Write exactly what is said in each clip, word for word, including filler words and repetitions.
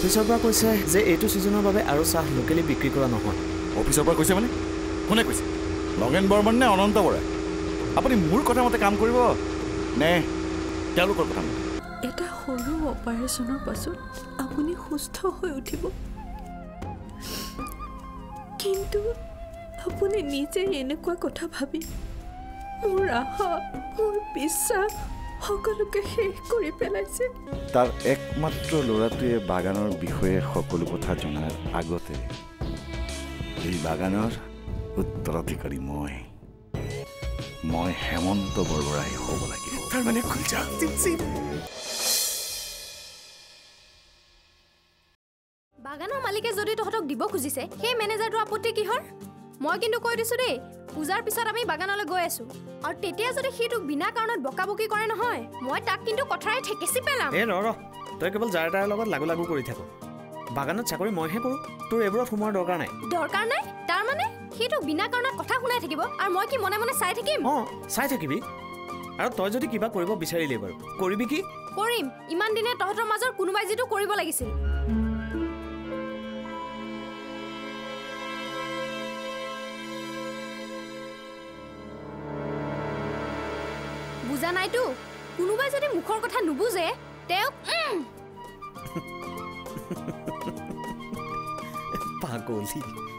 অফিচৰ পৰা কৈছে যে এইটো সিজনৰ বাবে আৰু চাহ লোকেলি বিক্ৰী কৰা নহয়। অফিচৰ পৰা কৈছে মানে কোনে কৈছে? নগেন বৰ্মন নে অনন্ত বৰা? আপুনি মোৰ কথা মতে কাম কৰিব নে তেওঁলোকৰ কথা মতে? এটা সৰু অপাৰেশ্যনৰ পাছত আপুনি সুস্থ হৈ উঠিব, কিন্তু আপুনি নিজে এনেকুৱা কথা ভাবি মোৰ আশা মোৰ বিশ্বাস সকলোকে শেষ কৰি পেলাইছে। তাৰ একমাত্ৰ ল'ৰাটোৱে বাগানৰ বিষয়ে সকলো কথা জনাৰ আগতে এই বাগানৰ উত্তৰাধিকাৰী মই মই হেমন্ত বৰবৰাই হ'ব লাগে। তাৰমানে খুলজা বাগানৰ মালিকে যদি তহঁতক দিব খুজিছে সেই মেনেজাৰটো আপত্তি কিহৰ? মই কিন্তু কৈ দিছো দেই, পূজাৰ পিছত আমি বাগানলৈ গৈ আছো, আৰু তেতিয়া যদি সি তোক বিনা কাৰণত বকাবকি কৰে নহয়, মই তাক কিন্তু কথাৰে ঠেকেচি পেলাম। এ ৰ ৰ, তই কেৱল যাৰ তাৰ লগত লাগু লাগু কৰি থাক। বাগানত চাকৰি মইহে কৰোঁ, তোৰ এইবোৰত সোমোৱাৰ দৰকাৰ নাই। দৰকাৰ নাই? তাৰ মানে সি তোক বিনা কাৰণত কথা শুনাই থাকিব আৰু মই কি মনে মনে চাই থাকিম? অঁ, চাই থাকিবি। আৰু তই যদি কিবা কৰিব বিচাৰিলি বাৰু কৰিবি কি? কৰিম। ইমান দিনে তহঁতৰ মাজৰ কোনোবাই যিটো কৰিব লাগিছিল। বুজা নাইতো? কোনোবাই যদি মুখৰ কথা নুবুজে তেওঁক পাগলী।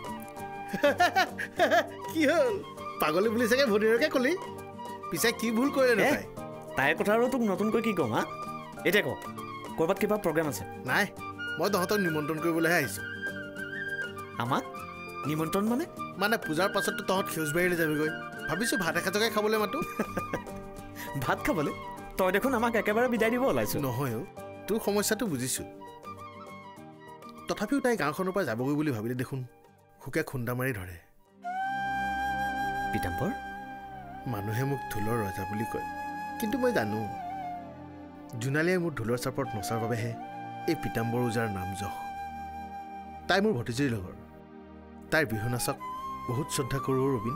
কি হ'ল? পাগলী বুলি চাগে ভনীৰকে কলি? পিছে কি ভুল কৰিলে তাই? তাইৰ কথা আৰু তোক নতুনকৈ কি ক'ম? হা, এতিয়া ক, ক'ৰবাত কিবা প্ৰগ্ৰেম আছে? নাই, মই তহঁতক নিমন্ত্ৰণ কৰিবলৈহে আহিছোঁ। আমাক নিমন্ত্ৰণ মানে? মানে পূজাৰ পাছততো তহঁত সেউজবাৰীলৈ যাবিগৈ, ভাবিছোঁ ভাত এসাঁজকে খাবলৈ মাতো। ভাত খাবলৈ? তই দেখোন আমাক একেবাৰে বিদায় দিব ওলাইছ। নহয় অ', তোৰ সমস্যাটো বুজিছোঁ। তথাপিও তাই গাঁওখনৰ পৰা যাবগৈ বুলি ভাবিলে দেখোন শুকে খুন্দা মাৰি ধৰে। পিতাম্বৰ, মানুহে মোক ঢোলৰ ৰজা বুলি কয়, কিন্তু মই জানো জোনালীয়ে মোৰ ঢোলৰ চাপৰত নচাৰ বাবেহে এই পিতাম্বৰ ওজাৰ নাম যশ। তাই মোৰ ভতিজীৰ লগৰ, তাইৰ বিহু নাচক বহুত শ্ৰদ্ধা কৰোঁ ৰবীন।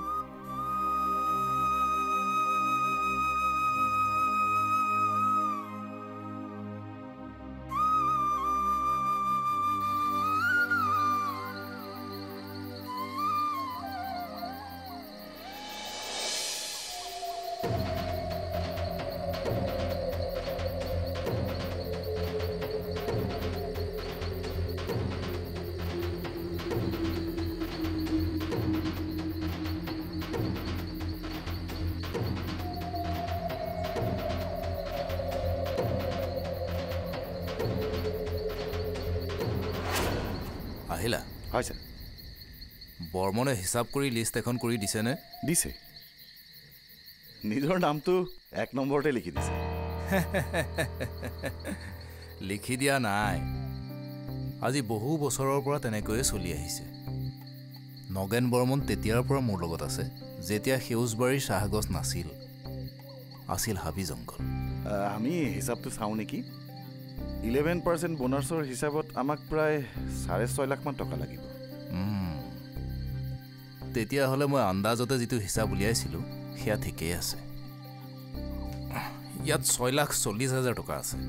আহিলা? হয় ছাৰ। বৰ্মনে হিচাপ কৰি লিষ্ট এখন কৰি দিছেনে? দিছে। নিজৰ নামটো এক নম্বৰতে লিখি দিছে। লিখি দিয়া নাই, আজি বহু বছৰৰ পৰা তেনেকৈয়ে চলি আহিছে। নগেন বৰ্মন তেতিয়াৰ পৰা মোৰ লগত আছে যেতিয়া সেউজবাৰীৰ চাহগছ নাছিল, আছিল হাবি জংঘল। আমি হিচাপটো চাওঁ নেকি? ইলেভেন পাৰ্চেণ্ট বোনাছৰ হিচাপত আমাক প্ৰায় চাৰে ছয় লাখমান টকা লাগিব। তেতিয়াহ'লে মই আন্দাজতে যিটো হিচাপ উলিয়াইছিলোঁ সেয়া ঠিকেই আছে। ইয়াত ছয় লাখ চল্লিছ হাজাৰ টকা আছে।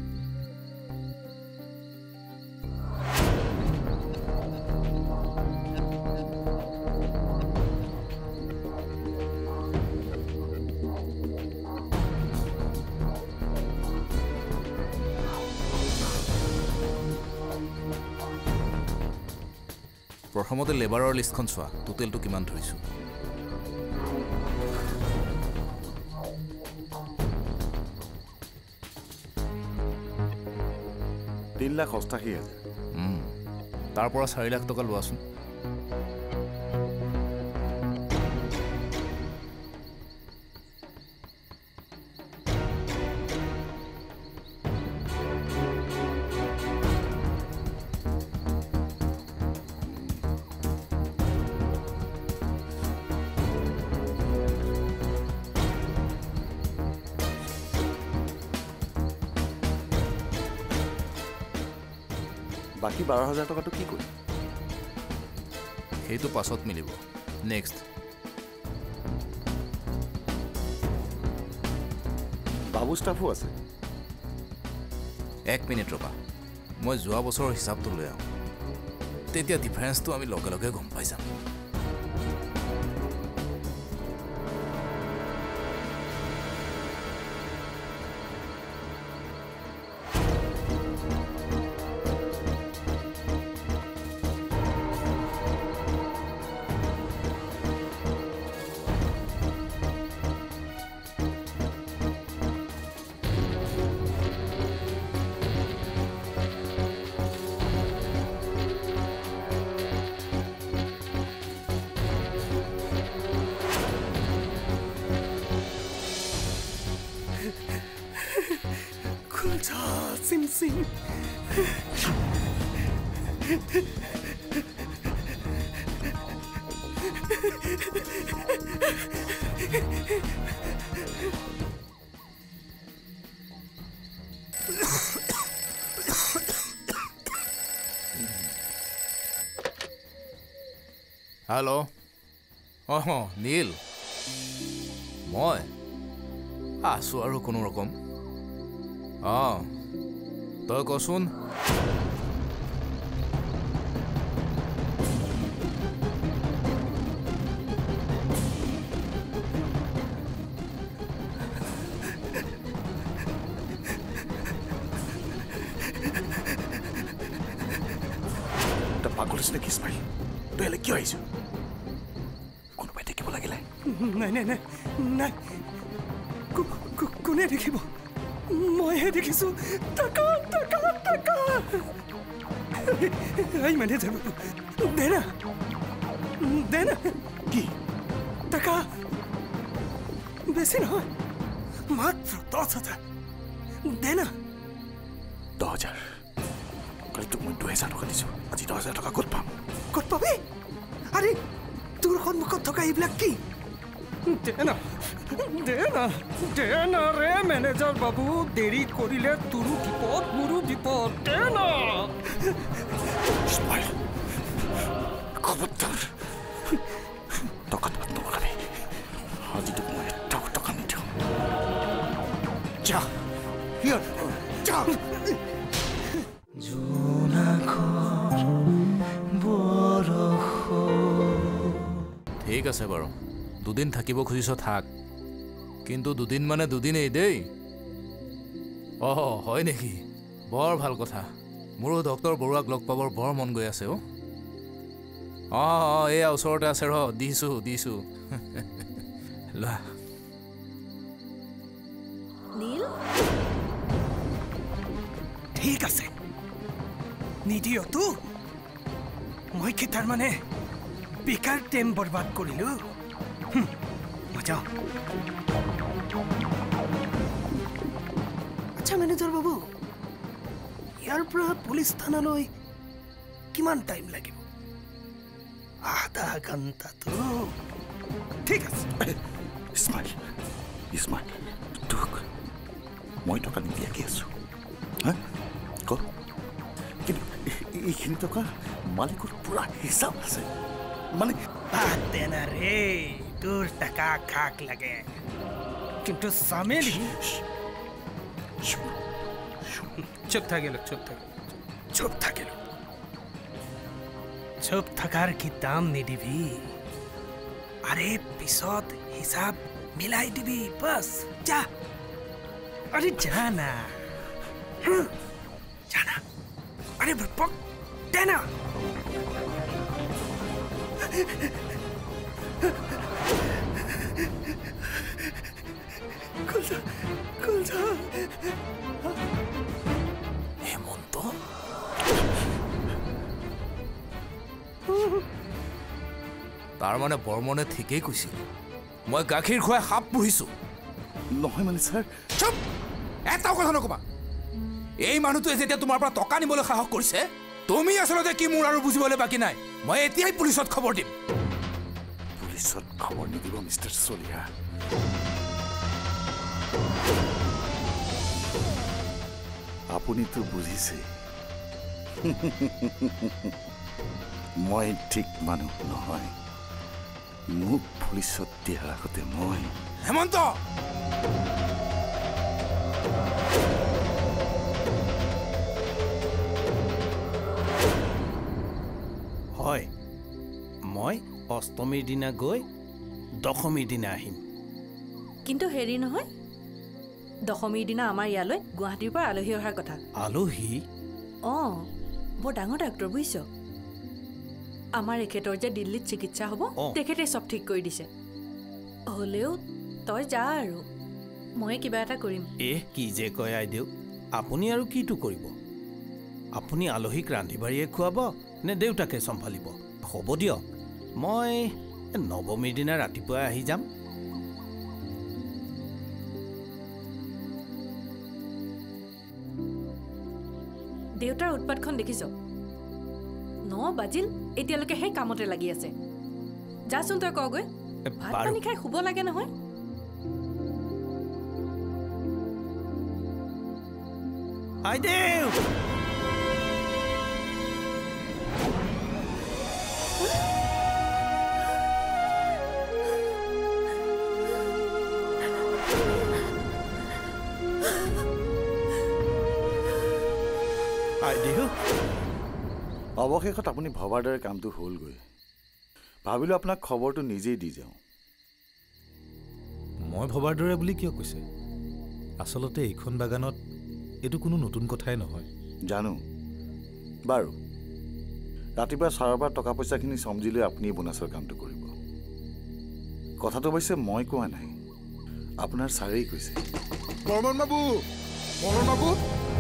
প্ৰথমতে লেবাৰৰ লিষ্টখন চোৱা, টোটেলটো কিমান ধৰিছোঁ। তিন লাখ অষ্টাশী হাজাৰ। তাৰ পৰা চাৰি লাখ টকা লোৱাচোন। বাকী বাৰ হাজাৰ টকাটো কি কৰিম? সেইটো পাছত মিলিব। নেক্সট। বাবু ষ্টাফো আছে। এক মিনিট ৰবা। মই যোৱা বছৰৰ হিচাপটো লৈ আহোঁ তেতিয়া ডিফাৰেঞ্চটো আমি লগে লগে গম পাই যাম Sim, sim. হেল্ল' অঁ নীল মই আছোঁ আৰু কোনো ৰকম অঁ তই কচোন তই পাগল হৈছে নেকি ইছমাইল তই ইয়ালৈ কিয় আহিছ কোনোবাই দেখিব লাগিলে নাই নাই নাই নাই কোনে দেখিব মইহে দেখিছোঁ টাকা টাকা টাকা এই মানে যাব দে না দে না কি টাকা বেছি নহয় মাত্ৰ দহ হাজাৰ দে না দহ হাজাৰ কালি তোক মই দুহেজাৰ টকা দিছোঁ আজি দহ হাজাৰ টকা ক'ত পাম ক'ত পাবি আৰে তোৰ সন্মুখত থকা এইবিলাক কি দে না দে না দে না ৰে মেনেজাৰ বাবু দেৰি কৰিলে তোৰো বিপদ মোৰো বিপদ দে না ইছমাইল খবৰদাৰ টকাত মাত নলগাবি আজি তোক মই এটাও টকা নিদিওঁ যা হিয়াৰ যা ঠিক আছে বাৰু দুদিন থাকিব খুজিছ থাক কিন্তু দুদিন মানে দুদিনেই দেই অঁ হয় নেকি বৰ ভাল কথা মোৰো ডক্টৰ বৰুৱাক লগ পাবৰ বৰ মন গৈ আছে অ' অঁ অঁ এয়া ওচৰতে আছে ৰ দিছোঁ দিছোঁ লোৱা নীল ঠিক আছে নিদিয়তো মই কি তাৰমানে বেকাৰ টাইম বৰবাদ কৰিলোঁ মই যাওঁ আচ্ছা মেনেজাৰ বাবু ইয়াৰ পৰা পুলিচ থানালৈ কিমান টাইম লাগিব আধা ঘণ্টাটো ঠিক আছে ইছমাইল ইছমাইল তোক মই টকা নিদিয়াকৈ আছোঁ হা ক কিন্তু এইখিনি টকা মালিকৰ পূৰা হিচাপ আছে মানে বাদ দে না ৰে তোৰ টকা খাক লাগে কিন্তু চামেলি চুপ থাকিল চুপ থাকিল চুপ থাকিল চুপ থকাৰ কি দাম নিদিবি আৰে পিছত হিচাপ মিলাই দিবি বাছ যা আৰে যা না যা না আৰে পক দে না কুলজা কুলজা হেমন্ত তাৰমানে বৰ্মনে ঠিকেই কৈছিল মই গাখীৰ খুৱাই সাপ পুহিছোঁ নহয় মানে ছাৰ চুপ এটাও কথা নকবা এই মানুহটোৱে যেতিয়া তোমাৰ পৰা টকা নিবলৈ সাহস কৰিছে তুমি আচলতে কি মোৰ আৰু বুজিবলৈ বাকী নাই মই এতিয়াই পুলিচত খবৰ দিম পুলিচত খবৰ নিদিব মিষ্টাৰ চলিহা আপুনিতো বুজিছে মই ঠিক মানুহ নহয় মোক পুলিচত দিয়াৰ আগতে মই হেমন্ত অষ্টমীৰ দিনা গৈ দশমীৰ দিনা আহিম। কিন্তু হেৰি নহয়, দশমীৰ দিনা আমাৰ ইয়ালৈ গুৱাহাটীৰ পৰা আলহী অহাৰ কথা। আলহী? অঁ, বৰ ডাঙৰ ডাক্তৰ বুজিছ। আমাৰ এখেতৰ যে দিল্লীত চিকিৎসা হ'ব, তেখেতে চব ঠিক কৰি দিছে। হ'লেও তই যা আৰু মই কিবা এটা কৰিম। এহ, কি যে কয় আইদেউ, আপুনি আৰু কিটো কৰিব? আপুনি আলহীক ৰান্ধি বাঢ়িয়ে খুৱাব নে দেউতাকে চম্ভালিব? হ'ব দিয়ক, মই নৱমীৰ দিনা ৰাতিপুৱাই আহি যাম। দেউতাৰ উৎপাতখন দেখিছ? ন বাজিল, এতিয়ালৈকে সেই কামতে লাগি আছে। যাচোন তই কগৈ, ভাত পানী খাই শুব লাগে নহয়। আইদেউ! অৱশেষত আপুনি ভবাৰ দৰে কামটো হ'লগৈ। ভাবিলোঁ আপোনাক খবৰটো নিজেই দি যাওঁ। মই ভবাৰ দৰে বুলি কিয় কৈছে? আচলতে এইখন বাগানত এইটো কোনো নতুন কথাই নহয়। জানো বাৰু, ৰাতিপুৱা ছাৰৰ পৰা টকা পইচাখিনি চমজি লৈ আপুনি বোনাছৰ কামটো কৰিব। কথাটো অৱশ্যে মই কোৱা নাই, আপোনাৰ ছাৰেই কৈছে। বৰ্মন বাবু, বৰ্মন বাবু,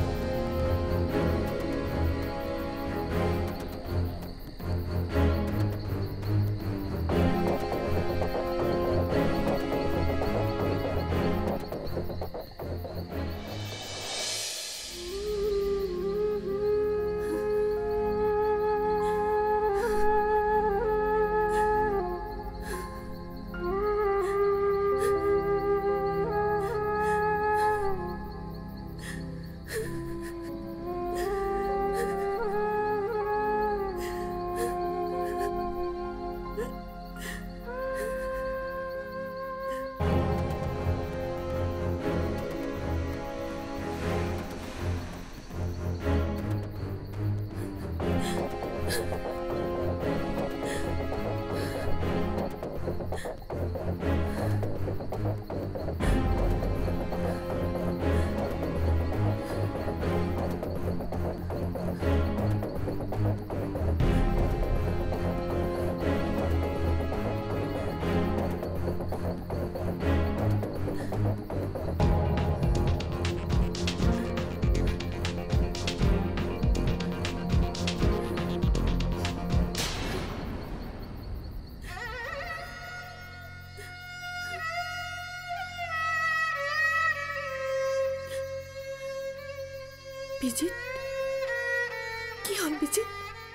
বিজিত, কি হ'ল বিজিত?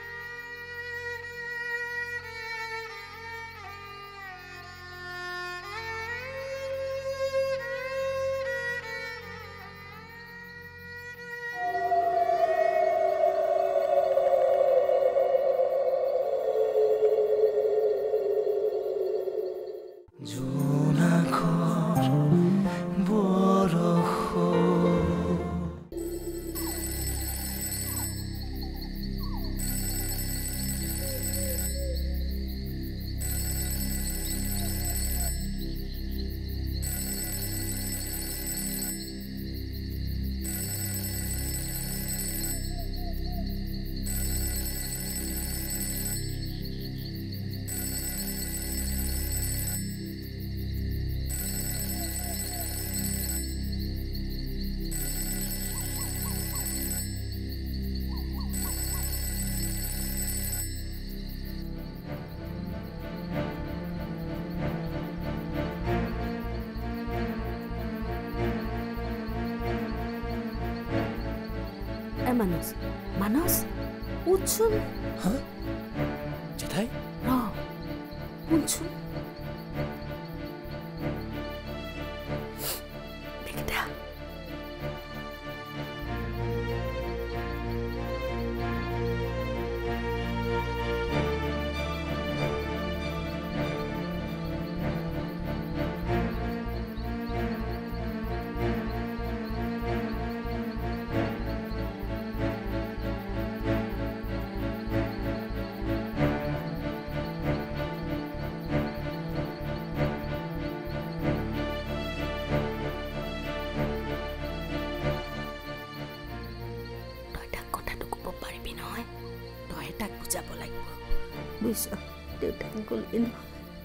মানস, মানস, উঠছোন। হা? জেঠাই? ৰ, উঠছোন। বিকিতা, বুজিছ দেউতাক গ'লে ন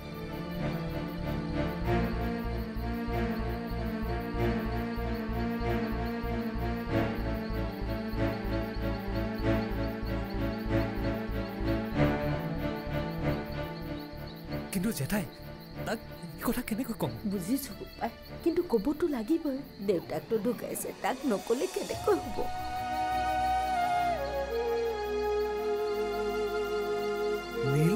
কিন্তু জেঠাই তাক এই কথা কেনেকৈ ক'ম বুজিছো পাই কিন্তু ক'বতো লাগিবই দেউতাকটো ঢুকাইছে তাক নক'লে কেনেকৈ হ'ব নীল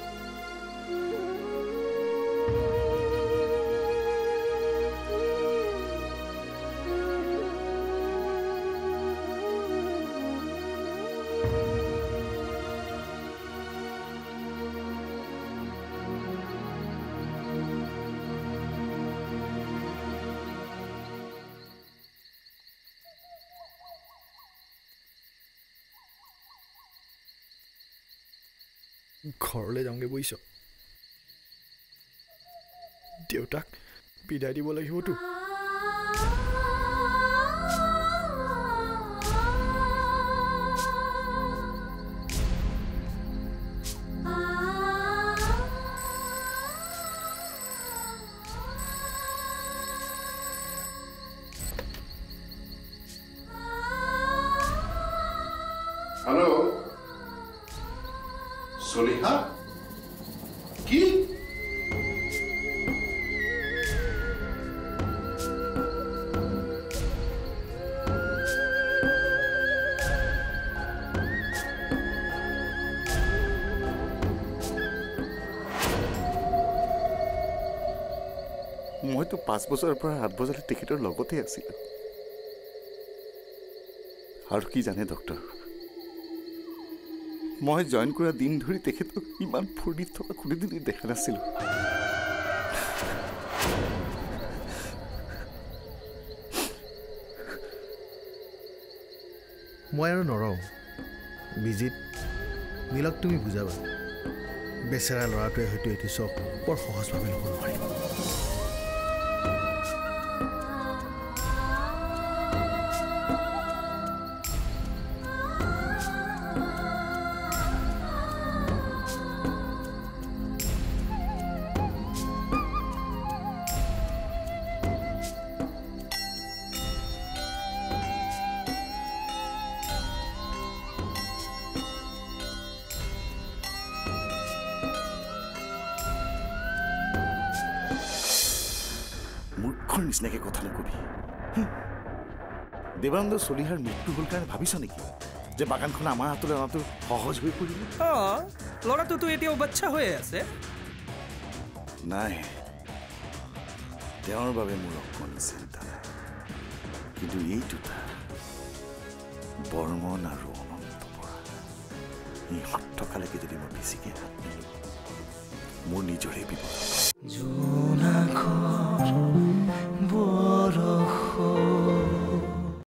ঘৰলৈ যাওঁগৈ বুজিছ দেউতাক বিদায় দিব লাগিবতো हेलो सोलिहा की मैं तो पाँच बছৰৰ পৰা आठ বছৰ টিকেটৰ লগতে আছিল আৰু কি জানে ডক্টৰ মই জয়েন কৰা দিন ধৰি তেখেতক ইমান ফুৰ্তিত থকা কোনোদিন দেখা নাছিলোঁ মই আৰু নৰওঁ বিজিত নীলক তুমি বুজাবা বেচেৰা ল'ৰাটোৱে হয়তো এইটো চখ বৰ সহজভাৱে ল'ব নোৱাৰিব মূৰ্খৰ নিচিনাকে কথা নকবি দেৱানন্দ চলিহাৰ মৃত্যু হ'ল কাৰণে ভাবিছ নেকি যে বাগানখন আমাৰ হাতলৈ অনাটো সহজ হৈ পৰিব অঁ ল'ৰাটোতো এতিয়াও বাচ্চা হৈ আছে নাই তেওঁৰ বাবে মোৰ অকণো চিন্তা নাই কিন্তু এই দুটা বৰ্মন আৰু অনন্ত বৰা ইহঁত থকালৈকে যদি মই বেছিকৈ হাত নিলোঁ মোৰ নিজৰে বিপদ জোনাকৰ বৰষুণ